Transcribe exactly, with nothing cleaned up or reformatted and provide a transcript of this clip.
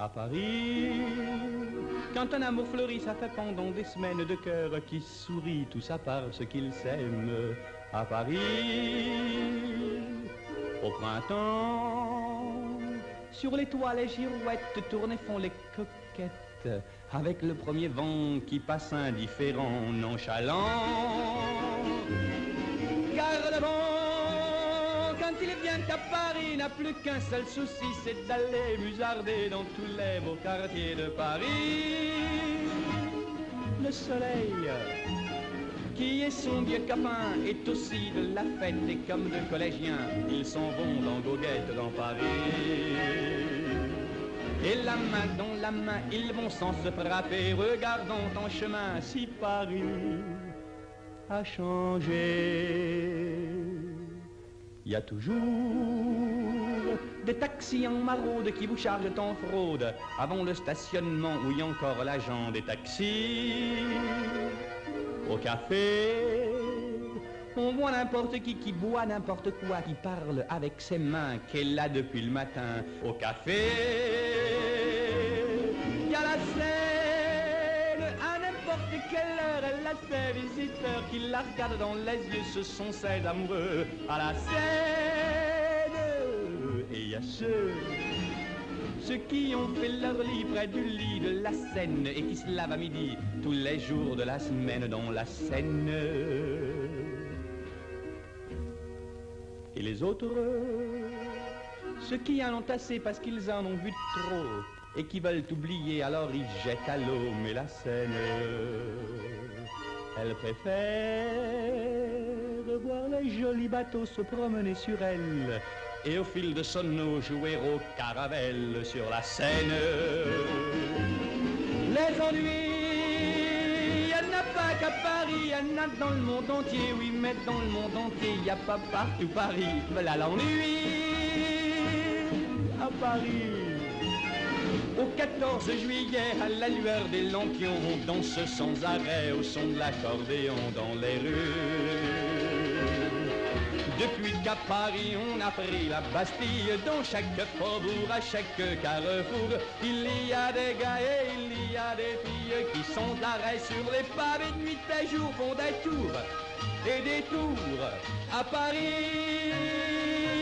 À Paris, quand un amour fleurit, ça fait pendant des semaines de cœur qui sourit, tout ça parce qu'ils s'aiment. À Paris, au printemps, sur les toits les girouettes tournent et font les coquettes, avec le premier vent qui passe indifférent, nonchalant. Car le vent, quand il vient à Paris, n'a plus qu'un seul souci, c'est d'aller musarder dans tous les beaux quartiers de Paris. Le soleil, qui est son vieux copain, est aussi de la fête, et comme deux collégiens, ils s'en vont dans goguette dans Paris. Et la main dans la main, ils vont sans se frapper, regardant en chemin si Paris a changé. Il y a toujours des taxis en maraude qui vous chargent en fraude avant le stationnement où il y a encore l'agent des taxis. Au café, on voit n'importe qui qui boit n'importe quoi, qui parle avec ses mains, qui est là depuis le matin. Au café, il y a la scène, à n'importe quelle heure, elle a ses visiteurs qui la regardent dans les yeux, ce sont ses amoureux. À la scène, et il y a ceux, ceux qui ont fait leur lit près du lit de la Seine et qui se lavent à midi tous les jours de la semaine dans la Seine. Et les autres, ceux qui en ont assez parce qu'ils en ont vu trop et qui veulent oublier, alors ils jettent à l'eau, mais la Seine, elle préfère voir les jolis bateaux se promener sur elle et au fil de sonneau jouer au caravelle sur la Seine. Les ennuis, il n'y en a pas qu'à Paris, il y en a dans le monde entier, oui, mais dans le monde entier, il n'y a pas partout Paris. Voilà l'ennui à Paris. Au quatorze juillet, à la lueur des lampions, on danse sans arrêt au son de l'accordéon dans les rues. Depuis qu'à Paris on a pris la Bastille, dans chaque faubourg, à chaque carrefour, il y a des gars et il y a des filles qui sont d'arrêt sur les pavés de nuit et jour, font des tours et des tours à Paris.